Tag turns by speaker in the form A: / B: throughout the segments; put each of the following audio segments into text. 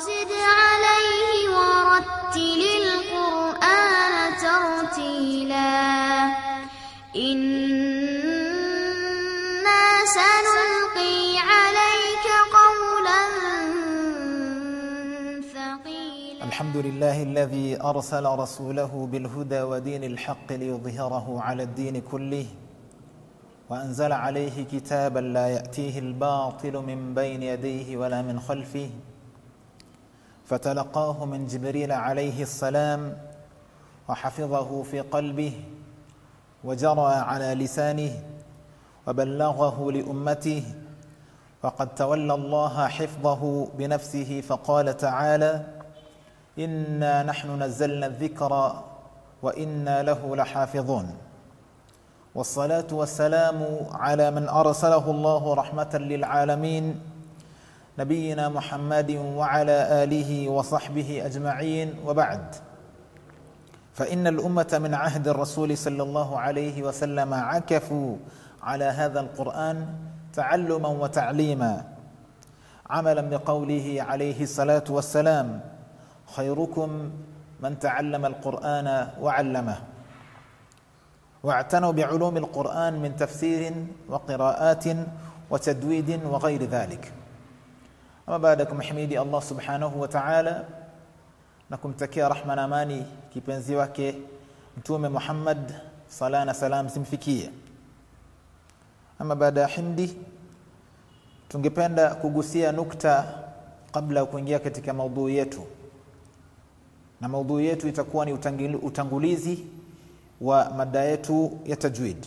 A: وزد عليه ورتل القرآن ترتيلا إنا سنلقي عليك قولا ثقيلا.
B: الحمد لله الذي أرسل رسوله بالهدى ودين الحق ليظهره على الدين كله، وأنزل عليه كتابا لا يأتيه الباطل من بين يديه ولا من خلفه، فتلقاه من جبريل عليه السلام وحفظه في قلبه وجرى على لسانه وبلغه لأمته، وقد تولى الله حفظه بنفسه فقال تعالى: إنا نحن نزلنا الذكر وإنا له لحافظون. والصلاة والسلام على من أرسله الله رحمة للعالمين، نبينا محمد وعلى آله وصحبه أجمعين، وبعد. فإن الأمة من عهد الرسول صلى الله عليه وسلم عكفوا على هذا القرآن تعلما وتعليما، عملا بقوله عليه الصلاة والسلام: خيركم من تعلم القرآن وعلمه. واعتنوا بعلوم القرآن من تفسير وقراءات وتدويد وغير ذلك. أما بعدكم حميدي الله سبحانه وتعالى، nakumtakia rahma na amani kipenzi wake Mtume Muhammad, sala na salam simfikie. Ama baada ya himdi, tungependa kugusia nukta kabla ya kuingia katika maudhui yetu, na maudhui yetu itakuwa ni utangulizi wa mada yetu ya tajwid.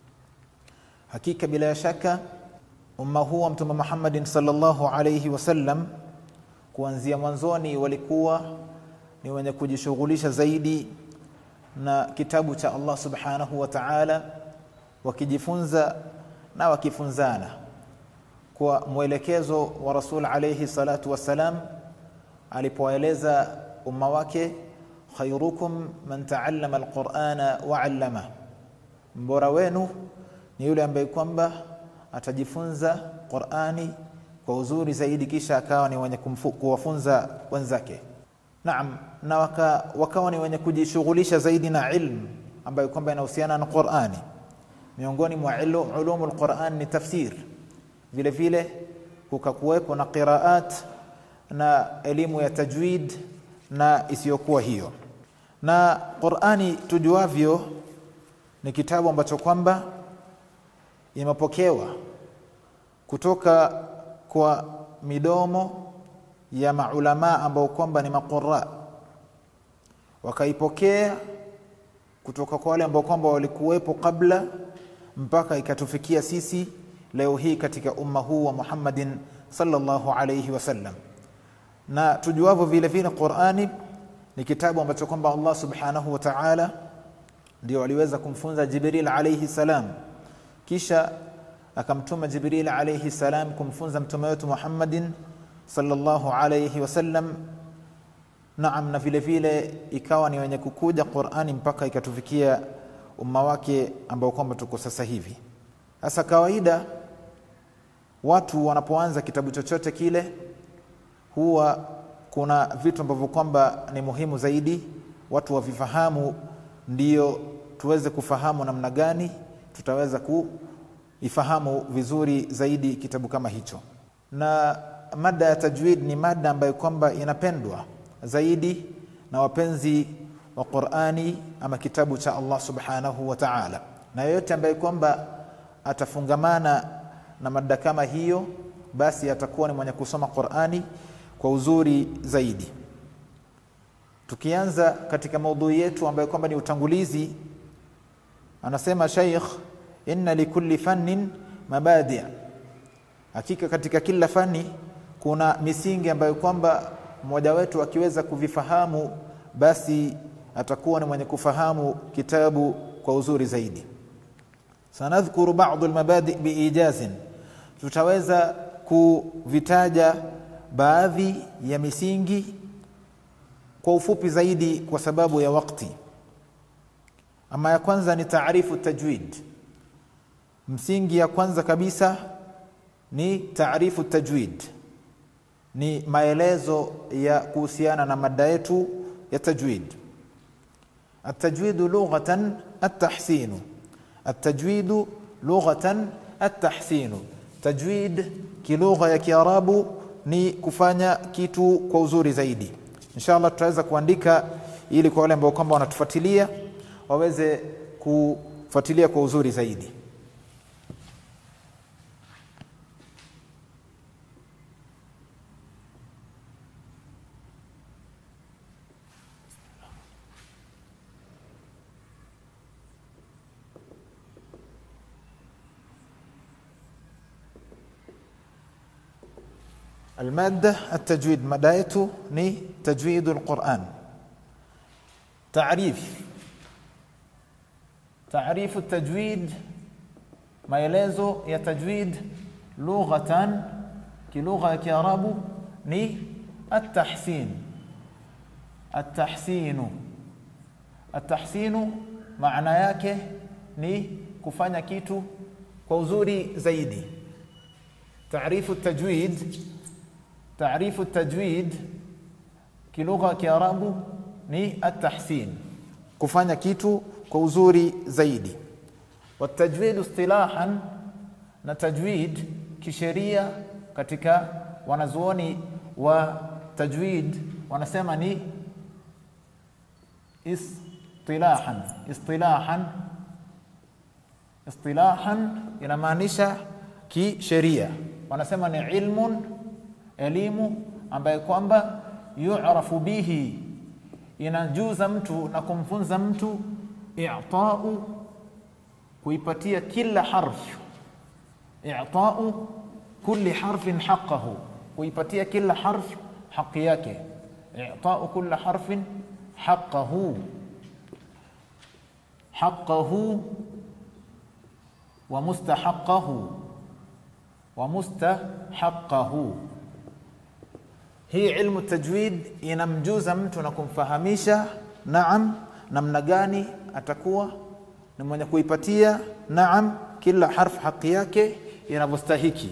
B: Hakika bila shaka umma huu wa Mtume Muhammad sallallahu alayhi wasallam kuanzia mwanzoni walikuwa ni wenye kujishughulisha zaidi na kitabu cha Allah subhanahu wa ta'ala, wakijifunza na wakifunzana kwa mwelekezo wa Rasul alayhi salatu wassalam alipoeleza umma wake: khairukum man ta'allama alqur'ana wa 'allama, mbora wenu ni yule ambaye kwamba atajifunza Qur'ani kwa uzuri zaidi kisha akawa ni wenye kuwafunza wenzake. Naam, na wakawa ni wenye kujishughulisha zaidi na ilmu ambayo kwamba inahusiana na Qur'ani. Miongoni mwa ulumul Qur'an ni tafsir, vile vile kukakuwepo na qiraat na elimu ya tajwid na isiyokuwa hiyo. Na Qur'ani tujuavyo ni kitabu ambacho kwamba imepokewa kutoka kwa midomo ya maulama ambao kwamba ni maqurra, wakaipokea kutoka kwa wale ambao kwamba walikuwepo kabla mpaka ikatufikia sisi leo hii katika umma huu wa Muhammadin sallallahu alayhi wasallam. Na tujuavyo vile vile Qur'ani ni kitabu ambacho kwamba Allah subhanahu wa ta'ala ndio aliweza kumfunza Jibril alayhi salam, kisha akamtuma Jibril alayhi salam kumfunza mtume wetu Muhammadin sallallahu alayhi wasallam. Naam, na vile vile ikawa ni wenye kukuja Qur'ani mpaka ikatufikia umma wake ambao kwamba tuko sasa hivi. Sasa kawaida watu wanapoanza kitabu chochote kile huwa kuna vitu ambavyo kwamba ni muhimu zaidi watu wavifahamu, ndio tuweze kufahamu namna gani tutaweza kuifahamu vizuri zaidi kitabu kama hicho. Na mada ya tajwid ni mada ambayo kwamba inapendwa zaidi na wapenzi wa Qur'ani ama kitabu cha Allah subhanahu wa ta'ala, na yote ambaye kwamba atafungamana na mada kama hiyo basi atakuwa ni mwenye kusoma Qur'ani kwa uzuri zaidi. Tukianza katika maudhui yetu ambayo kwamba ni utangulizi, anasema Sheikh: inna likulli fannin mabadi', hakika katika kila fani kuna misingi ambayo kwamba mmoja wetu akiweza kuvifahamu basi atakuwa ni mwenye kufahamu kitabu kwa uzuri zaidi. Sanadhkuru ba'd al-mabadi' biijazin, tutaweza kuvitaja baadhi ya misingi kwa ufupi zaidi kwa sababu ya wakati. Ama ya kwanza ni taarifu tajwid. Msingi ya kwanza kabisa ni taarifu tajwid, ni maelezo ya kuhusiana na mada yetu ya tajwid. التجويد لغة التحسين. التجويد لغة التحسين. تجويد kilugha ya Kiarabu ni kufanya kitu kwa uzuri zaidi. Inshallah tutaweza kuandika ili kwa wale ambao kwamba wanatufuatilia waweze kufuatilia kwa uzuri zaidi. المادة التجويد مدايته ني تجويد القرآن. تعريف التجويد ما يلازو يا تجويد لغة كلغة كيارابو ني التحسين معنى yake ni kufanya kitu kwa uzuri zaidi. تعريف التجويد كلغة كيارابو ni التحسين kufanya kitu kwa uzuri zaidi. والتجويد اصطلاحا na tajwid kisheria katika wanazuoni wa tajwid wanasema ni istilahan inamaanisha kisheria. Wanasema ni elimu ambayo kwamba yu'rafu bihi inajuza mtu na kumfunza mtu i'ta'u kuipatia kila harf, i'ta'u kulli harfin haqqahu, kuipatia kila harf haki yake, i'ta'u kulli harfin haqqahu wa mustahaqqahu. Hii ilmu tajwid inamjuza mtu na kumfahamisha namna gani atakuwa ni mwenye kuipatia kila harf haki yake inavyostahiki.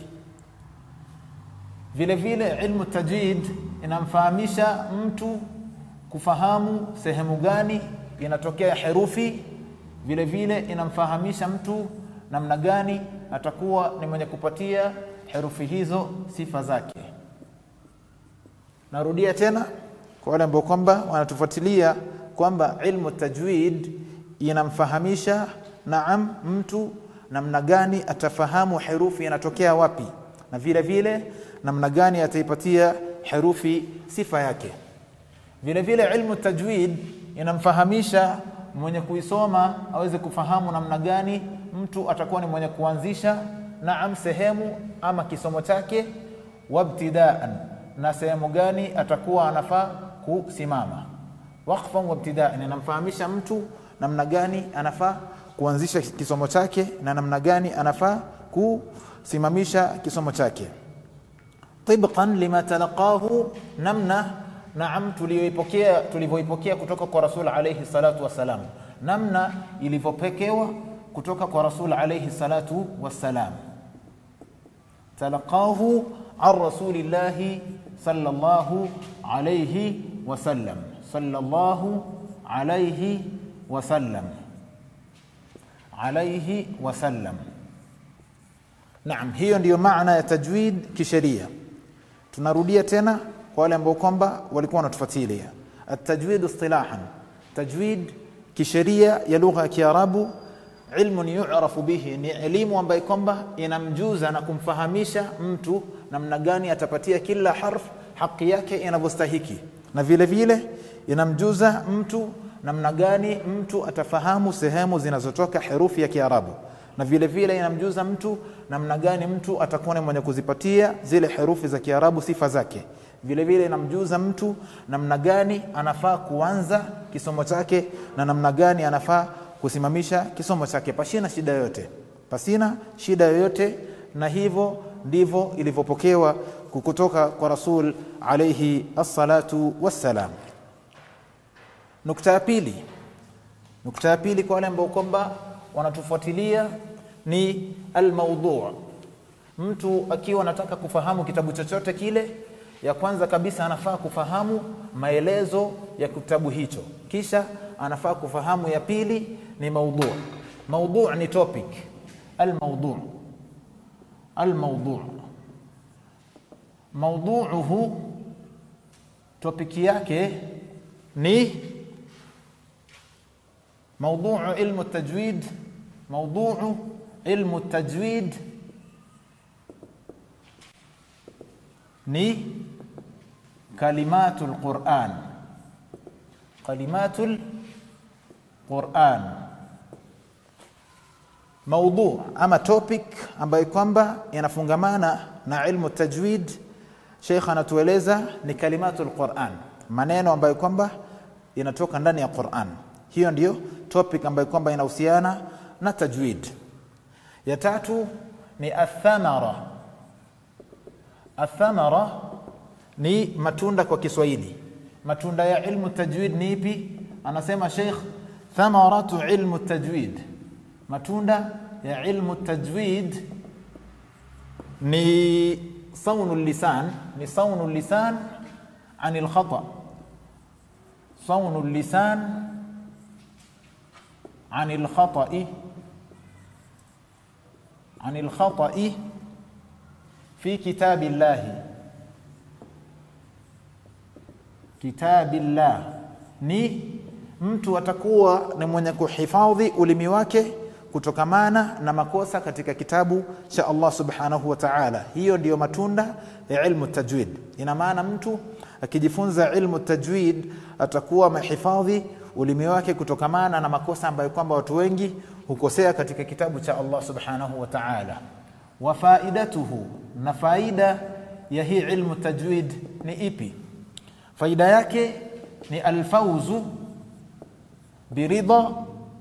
B: Vile vile ilmu tajwid inamfahamisha mtu kufahamu sehemu gani inatokea herufi. Vile vile inamfahamisha mtu namna gani atakuwa ni mwenye kupatia herufi hizo sifa zake. Narudia tena kwa wale ambao kwamba wanatufuatilia kwamba ilmu tajwid inamfahamisha mtu namna gani atafahamu herufi inatokea wapi, na vile vile namna gani ataipatia herufi sifa yake. Vile vile ilmu tajwid inamfahamisha mwenye kuisoma aweze kufahamu namna gani mtu atakuwa ni mwenye kuanzisha sehemu ama kisomo chake, wabtidaan na sehemu gani atakuwa anafaa kusimama. Waqfan wabtidaan inamfahamisha mtu namna gani anafaa kuanzisha kisomo chake na namna gani anafaa kusimamisha kisomo chake. Tibqan lima talaqahu, namna tulivyoipokea kutoka kwa Rasul alayhi salatu wasalam, namna ilivyopokewa kutoka kwa Rasul alayhi salatu wasalam. Talaqahu an Rasulillahi sallallahu alayhi wasallam, sallallahu alayhi wasallam. Naam, hiyo ndiyo maana ya tajwid kisheria. Tunarudia tena kwa wale ambao kwamba walikuwa wanatufuatilia. At-tajwid istilahan, tajwid kisheria ya lugha ya Kiarabu, ilmun yu'rafu bihi, ni elimu ambayo kwamba inamjuza na kumfahamisha mtu namna gani atapatia kila harf haki yake inavyostahiki, na vile vile inamjuza mtu namna gani mtu atafahamu sehemu zinazotoka herufi ya Kiarabu, na vile vile inamjuza mtu namna gani mtu atakuwa mwenye kuzipatia zile herufi za Kiarabu sifa zake. Vile vile inamjuza mtu namna gani anafaa kuanza kisomo chake na namna gani anafaa kusimamisha kisomo chake pasina shida yoyote. Na hivyo ndivyo ilivyopokewa kutoka kwa Rasul alayhi as-salatu wassalam. Nukta ya pili kwa wale ambao kwamba wanatufuatilia ni al-mawdu'. Mtu akiwa anataka kufahamu kitabu chochote kile ya kwanza kabisa anafaa kufahamu maelezo ya kitabu hicho, kisha anafaa kufahamu ya pili ni maudhu. Maudhu ni topic. Al-mawdu' mawdu'uhu, topic yake ni mawdu'u ilmu tajwid. Mawdu'u ilmu tajwid ni kalimatul Qur'an. Kalimatul Qur'an. Mawdu' ama topic ambayo kwamba yanafungamana na ilmu tajwid, Sheikh anatueleza ni kalimatul Qur'an, maneno ambayo kwamba yanatoka ndani ya Qur'an. Hiyo ndiyo topic ambayo kwamba inahusiana na tajwid. Ya tatu ni athamara. Athamara ni matunda kwa Kiswahili. Matunda ya ilmu tajwid ni ipi? Anasema Sheikh, thamaratu ilmu tajwid, matunda ya ilmu tajwid ni sawnul lisan. Ni sawnul lisan anil khata. Sawnul lisan anil khata'i. Anil khata'i fi kitabillahi. Kitabillah ni mtu atakuwa ni mwenye kuhifadhi ulimi wake kutokamana na makosa katika kitabu cha Allah subhanahu wa ta'ala. Hiyo ndiyo matunda ya ilmu tajwid. Ina maana mtu akijifunza ilmu tajwid atakuwa amehifadhi ulimi wake kutokamana na makosa ambayo kwamba watu wengi hukosea katika kitabu cha Allah subhanahu wa ta'ala. Wa faidatuhu, na faida ya hii ilmu tajwid ni ipi? Faida yake ni alfawzu birida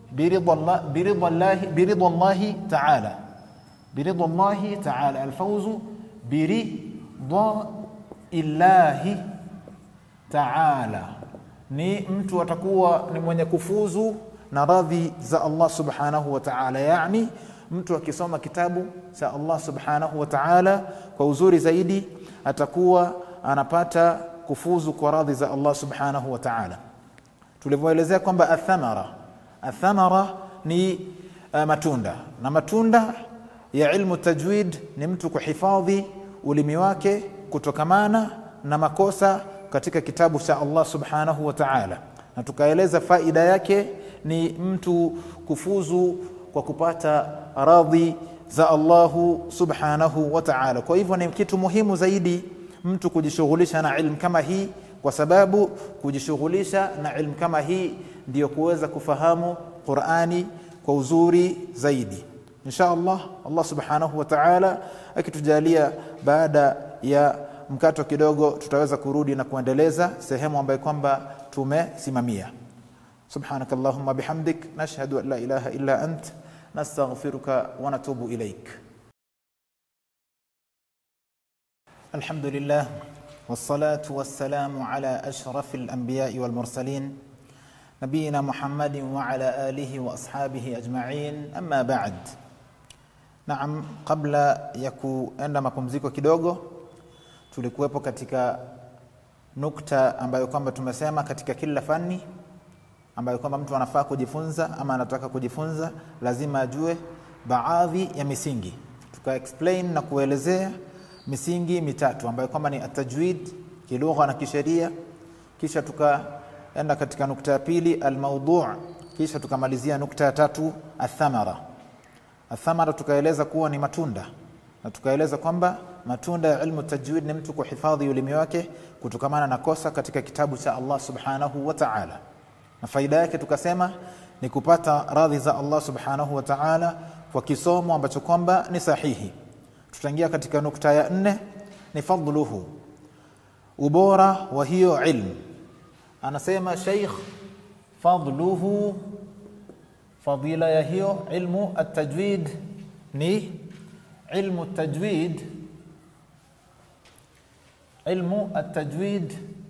B: Allah ta'ala. Birida Allah ta'ala. Alfawzu birida illahi ta'ala, ni mtu atakuwa ni mwenye kufuzu na radhi za Allah subhanahu wa ta'ala. Yani mtu akisoma kitabu cha Allah subhanahu wa ta'ala kwa uzuri zaidi atakuwa anapata kufuzu kwa radhi za Allah subhanahu wa ta'ala. Tulivyoelezea kwamba athamara ni matunda, na matunda ya ilmu tajwid ni mtu kuhifadhi ulimi wake kutokamana na makosa katika kitabu cha Allah subhanahu wa ta'ala. Na tukaeleza faida yake ni mtu kufuzu kwa kupata radhi za Allah subhanahu wa ta'ala. Kwa hivyo ni kitu muhimu zaidi mtu kujishughulisha na ilmu kama hii, kwa sababu kujishughulisha na ilmu kama hii ndiyo kuweza kufahamu Qur'ani kwa uzuri zaidi. Insha Allah, Allah subhanahu wa ta'ala akitujalia, baada ya mkato kidogo tutaweza kurudi na kuendeleza sehemu ambayo kwamba tumesimamia. Subhanakallahumma bihamdik, nashhadu an la ilaha illa ant, nastaghfiruka wa natubu ilaik. Alhamdulillah wassalatu wassalamu ala ashrafil anbiya'i wal mursalin nabiyina Muhammadin wa ala alihi wa ashabihi ajma'in, amma ba'd. Naam, kabla ya kuenda mapumziko kidogo, tulikuwepo katika nukta ambayo kwamba tumesema katika kila fani ambayo kwamba mtu anafaa kujifunza ama anataka kujifunza lazima ajue baadhi ya misingi. Tuka explain na kuelezea misingi mitatu ambayo kwamba ni at-tajwid kilugha na kisheria, kisha tukaenda katika nukta ya pili al-mawdu', kisha tukamalizia nukta ya tatu athamara. Athamara tukaeleza kuwa ni matunda, na tukaeleza kwamba matunda ya ilmu tajwid ni mtu kuhifadhi ulimi wake kutokamana na kosa katika kitabu cha Allah subhanahu wa ta'ala. Na faida yake tukasema ni kupata radhi za Allah subhanahu wa ta'ala kwa kisomo ambacho kwamba ni sahihi. Tutaingia katika nukta ya 4, ni fadluhu, ubora wa hiyo ilmu. Anasema Sheikh, fadluhu, fadila ya hiyo ilmu at-tajwid ni ilmu at-tajwid. Ilmu at-tajwid,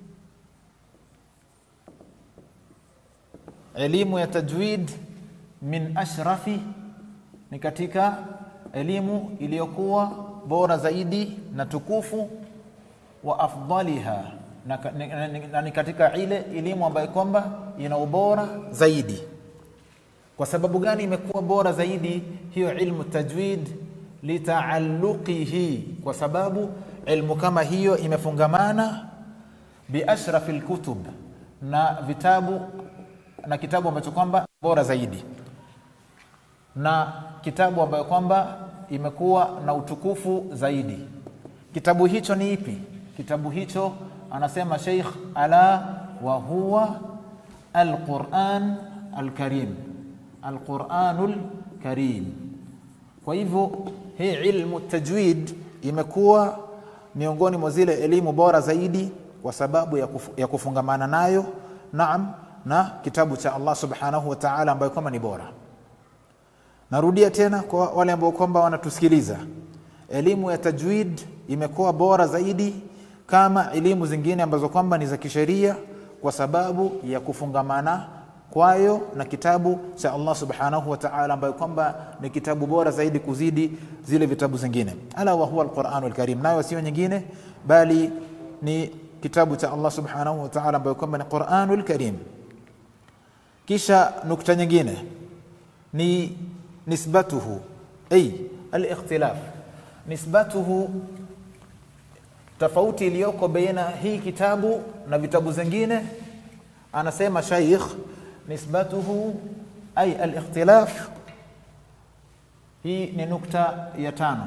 B: elimu ya tajwid, min ashrafi, ni katika elimu iliyokuwa bora zaidi na tukufu, wa afdaliha, na ni katika ile elimu ambayo kwamba ina ubora zaidi. Kwa sababu gani imekuwa bora zaidi hiyo ilmu tajwid? Litaalluqihi, kwa sababu ilmu kama hiyo imefungamana bi ashrafil kutub, na vitabu, na kitabu ambacho kwamba bora zaidi, na kitabu ambayo kwamba imekuwa na utukufu zaidi. Kitabu hicho ni ipi? Kitabu hicho anasema Sheikh, ala wa huwa al-Qur'an al-Karim, al-Qur'anul Karim. Kwa hivyo hii ilmu tajwid imekuwa miongoni mwa zile elimu bora zaidi kwa sababu ya kufungamana nayo, naam, na kitabu cha Allah subhanahu wa ta'ala ambayo kama ni bora. Narudia tena kwa wale ambao kwamba wanatusikiliza, elimu ya tajwid imekuwa bora zaidi kama elimu zingine ambazo kwamba ni za kisheria kwa sababu ya kufungamana kwayo na kitabu cha Allah subhanahu wa ta'ala ambayo kwamba ni kitabu bora zaidi kuzidi zile vitabu zingine. Ala wa huwa al-Qur'anul Karim, nayo sio nyingine bali ni kitabu cha Allah subhanahu wa ta'ala ambayo kwamba ni Qur'anul Karim. Kisha nukta nyingine ni nisbatuhu, ay al-ikhtilaf. Nisbatuhu, tofauti iliyoko baina hii kitabu na vitabu zingine. Anasema Sheikh, nisbatuhu ay al-ikhtilaf, hii ni nukta ya 5.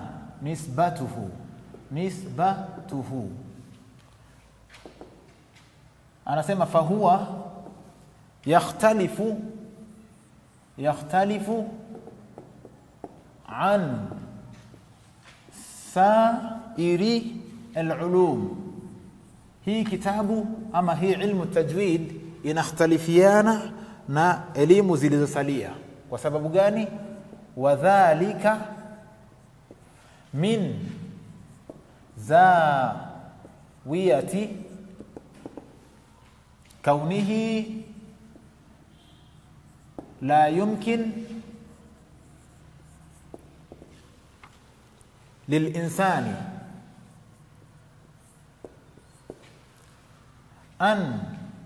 B: Nisbatuhu anasema fahuwa yakhtalifu an sairi al-ulum. Hii kitabu ama hii ilmu tajwid inakhtalifiana na elimu zilizosalia. Kwa sababu gani? Wadhalika min zawiyati kaunihi la yumkin lilinsani an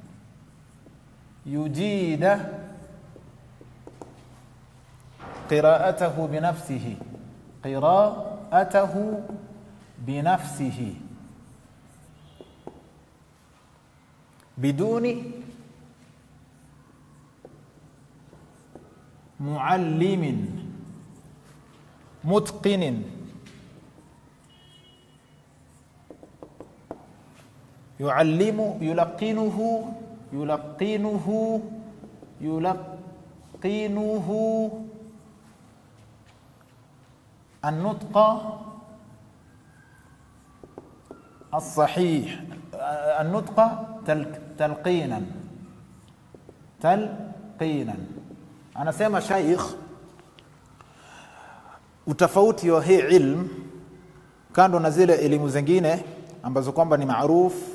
B: yujida qira'atahu binafsihi biduni muallimin mutqinin yulaqinuhu النطق الصحيح، النطق تلقينا. Anasema Sheikh, utofauti wa hii ilmu kando na zile elimu zingine ambazo kwamba ni maarufu,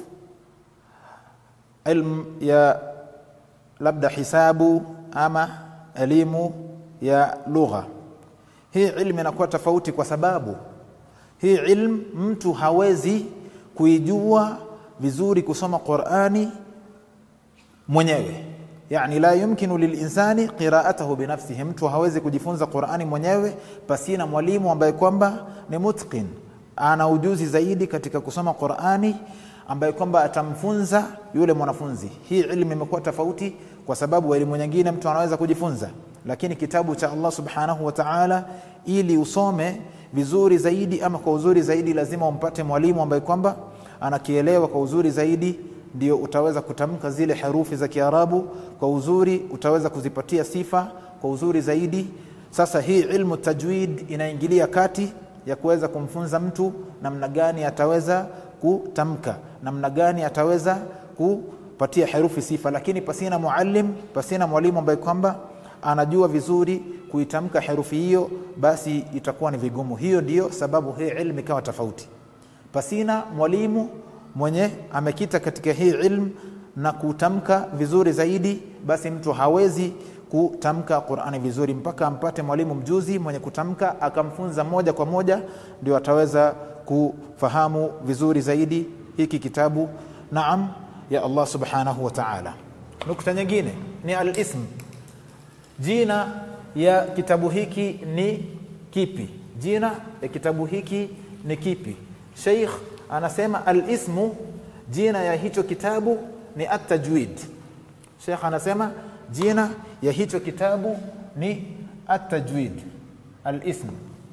B: ilmu ya labda hisabu ama elimu ya lugha, hii ilmu inakuwa tofauti kwa sababu hii ilmu mtu hawezi kuijua vizuri kusoma Qur'ani mwenyewe. Yani la yumkinu lilinsani qira'atahu binafsihi, mtu hawezi kujifunza Qur'ani mwenyewe pasina mwalimu ambaye kwamba ni mutqin, ana ujuzi zaidi katika kusoma Qur'ani, ambaye kwamba atamfunza yule mwanafunzi. Hii ilmu imekuwa tofauti kwa sababu elimu nyingine mtu anaweza kujifunza, lakini kitabu cha Allah subhanahu wa ta'ala ili usome vizuri zaidi ama kwa uzuri zaidi lazima umpate mwalimu ambaye kwamba anakielewa kwa uzuri zaidi, ndio utaweza kutamka zile herufi za Kiarabu kwa uzuri, utaweza kuzipatia sifa kwa uzuri zaidi. Sasa hii ilmu tajwid inaingilia kati ya kuweza kumfunza mtu namna gani ataweza kutamka, namna gani ataweza kupatia herufi sifa, lakini pasina muallim, pasina mwalimu ambaye kwamba anajua vizuri kuitamka herufi hiyo, basi itakuwa ni vigumu. Hiyo ndio sababu hii ilmu ikawa tofauti. Pasina mwalimu mwenye amekita katika hii ilmu na kutamka vizuri zaidi, basi mtu hawezi kutamka Qur'ani vizuri mpaka ampate mwalimu mjuzi mwenye kutamka akamfunza moja kwa moja, ndio ataweza kufahamu vizuri zaidi hiki kitabu naam ya Allah subhanahu wa ta'ala. Nukta nyingine ni al-ism. Jina ya kitabu hiki ni kipi? Jina ya kitabu hiki ni kipi? Sheikh anasema al-ismu, jina ya hicho kitabu ni at-tajwid. Sheikh anasema jina ya hicho kitabu ni at-tajwid. Al-ism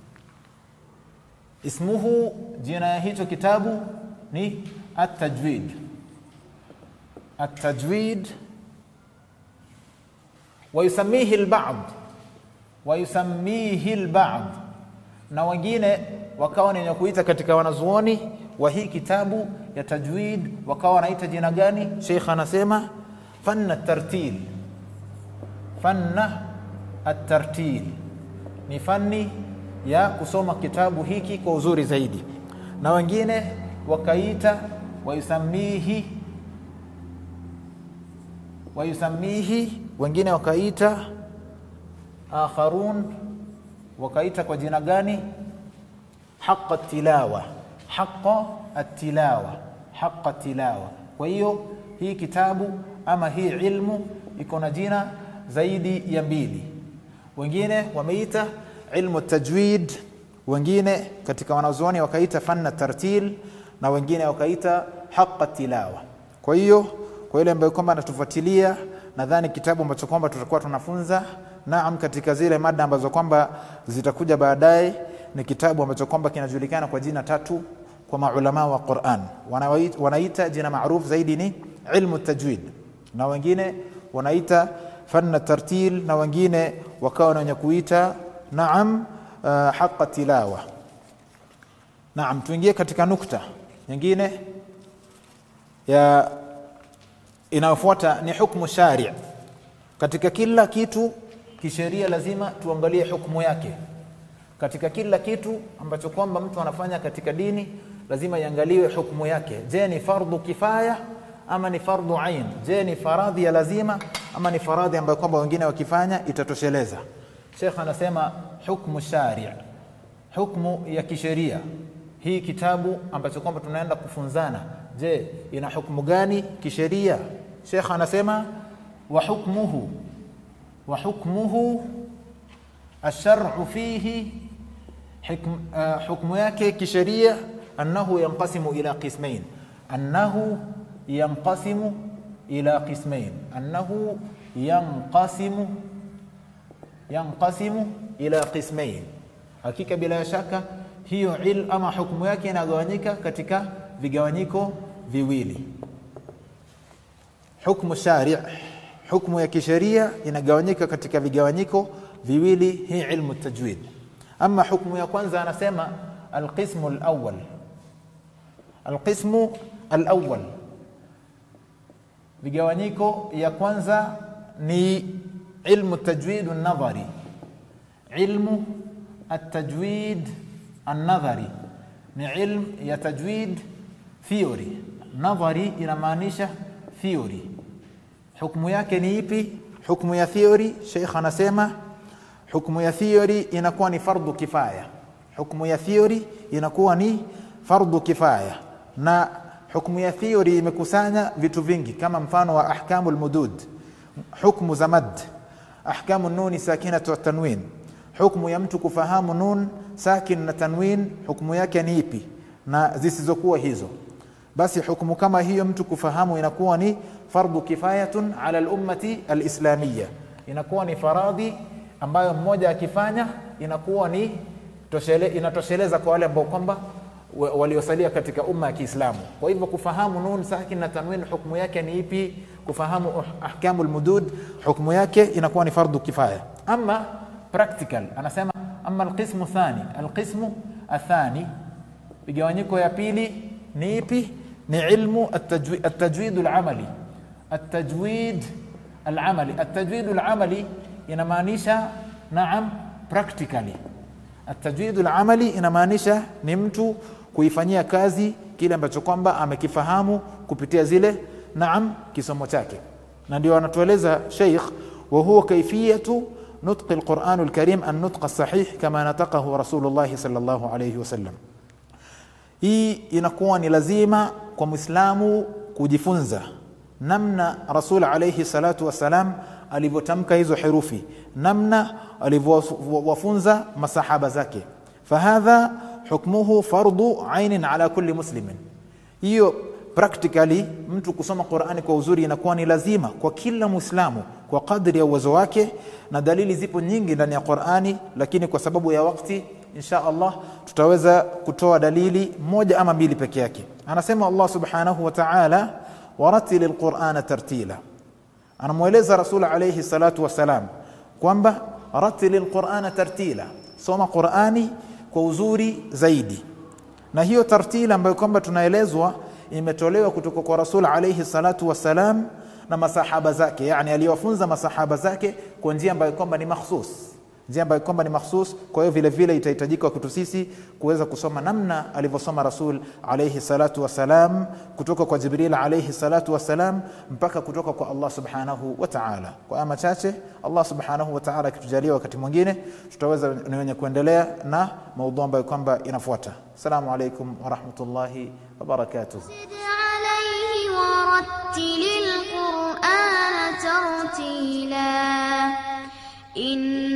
B: ismuhu, jina ya hicho kitabu ni at-tajwid. At-tajwid ويسميه البعض na wengine wakawa ni kuita katika wanazuoni wa hii kitabu ya tajwid wakawa wanaita jina gani? Sheikh anasema fanna at-tartil, ni fani ya kusoma kitabu hiki kwa uzuri zaidi. Na wengine wakaita wayusamihi, wengine wakaita akharun, wakaita kwa jina gani? Haqqa tilawa. Kwa hiyo hii kitabu ama hii ilmu iko na jina zaidi ya mbili. Wengine wameita ilmu tajwid, wengine katika wanazuoni wakaita fanna tartil, na wengine wakaita haqqa tilawa. Kwa hiyo kwa ile ambayo kwamba anatufuatilia, nadhani kitabu ambacho kwamba tutakuwa tunafunza naam katika zile mada ambazo kwamba zitakuja baadaye ni kitabu ambacho kwamba kinajulikana kwa jina tatu kwa maulama wa Qur'an. Wanaita jina maarufu zaidi ni ilmu tajwid, na wengine wanaita fanna tartil, na wengine wakawa wenye kuita naam haqqa tilawa. Naam, tuingie katika nukta nyingine ya inayofuata ni hukumu shari'. Katika kila kitu kisheria lazima tuangalie hukumu yake. Katika kila kitu ambacho kwamba mtu anafanya katika dini lazima iangaliwe hukumu yake. Je, ni fardhu kifaya ama ni fardhu ain? Je, ni faradhi ya lazima ama ni faradhi ambayo kwamba wengine wakifanya itatosheleza? Sheikh anasema hukumu shari', hukumu ya kisheria. Hii kitabu ambacho kwamba tunaenda kufunzana, je, ina hukumu gani kisheria? Sheikh anasema wa hukmuhu ash-shar'u fihi, hukmu yake kisheria annahu yanqasimu ila qismain. Annahu yanqasimu ila qismain. Hakika bila shaka hiyo ama hukumu yake inagawanyika katika vigawanyiko viwili. Hukumu shari', hukumu ya kisheria inagawanyika katika vigawanyiko viwili, hii ilmu tajwid. Ama hukumu ya kwanza anasema alqismu alawwal, vigawanyiko ya kwanza ni ilmu tajwid an-nadhari. Ilmu at-tajwid an-nadhari ni ilmu ya tajwid theory. Nadhari inamaanisha theory. Hukumu yake ni ipi? Hukumu ya theory, Sheikh anasema hukumu ya theory inakuwa ni fardhu kifaya. Hukumu ya theory inakuwa ni fardhu kifaya, na hukumu ya theory imekusanya vitu vingi kama mfano wa ahkamul mudud, hukumu za mad, ahkamu nuni sakinatu wa tanwin. Hukumu ya mtu kufahamu nun sakin na tanwin hukumu yake ni ipi na zisizokuwa hizo. Basi hukumu kama hiyo mtu kufahamu inakuwa ni fardhu kifayatun ala al-ummati al-islamiyya, inakuwa ni faradhi ambayo mmoja akifanya inakuwa ni inatosheleza kwa wale ambao kwamba waliosalia katika umma ya Kiislamu. Kwa hivyo kufahamu nun sakin na tanwin hukumu yake ni ipi, kufahamu ahkamul mudud hukumu yake inakuwa ni fardhu kifaya. Ama practical anasema ama alqismu athani, vigawanyiko ya pili ni ipi? Ni ilmu at-tajwid al-amali. At-tajwid al-amali inamaanisha naam practically. At-tajwid al-amali inamaanisha ni mtu kuifanyia kazi kile ambacho kwamba amekifahamu kupitia zile naam kisomo chake. Na ndio anatueleza Sheikh, wa huwa kaifiyatu nutq al-Qur'an al-Karim an-nutq as-sahih kama nataqahu Rasulullah sallallahu alayhi wasallam. hii inakuwa ni lazima kwa Muislamu kujifunza namna Rasul alayhi salatu wasalam alivyotamka hizo herufi, namna alivyowafunza masahaba zake. Fahadha hukmuhu fardu ainin ala kulli muslimin. Hiyo practically mtu kusoma Qur'ani kwa uzuri inakuwa ni lazima kwa kila Muislamu kwa kadri ya uwezo wake, na dalili zipo nyingi ndani ya Qur'ani, lakini kwa sababu ya wakati insha Allah tutaweza kutoa dalili moja ama mbili peke yake. Anasema Allah subhanahu wa ta'ala, waratilil Qur'ana tartila. Anamueleza Rasul alayhi salatu wasalam kwamba ratilil Qur'ana tartila, soma Qur'ani kwa uzuri zaidi. Na hiyo tartila ambayo kwamba tunaelezwa imetolewa kutoka kwa Rasul alayhi salatu wasalam na masahaba zake, yani aliwafunza masahaba zake kwa njia ambayo kwamba ni mahsus, njia ambayo kwamba ni mahsus. Kwa hiyo vile vile itahitajika kwetu sisi kuweza kusoma namna alivyosoma Rasul alayhi salatu wasalam kutoka kwa Jibril alayhi salatu wasalam mpaka kutoka kwa Allah subhanahu wa ta'ala. Kwa ama chache Allah subhanahu wa ta'ala akitujalia wakati mwingine tutaweza ni wenye kuendelea na maudhui ambayo kwamba inafuata. Assalamu alaykum wa rahmatullahi wa barakatuh.
A: ورتل القرآن ترتيلا